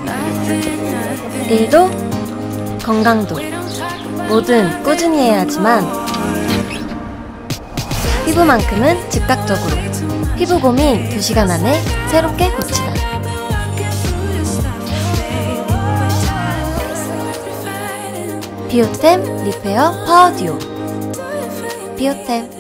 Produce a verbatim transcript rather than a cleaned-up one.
일도 건강도 뭐든 꾸준히 해야 하지만 피부만큼은 즉각적으로 피부 고민 두 시간 안에 새롭게 고치다. 비오템 리페어 파워 듀오. 비오템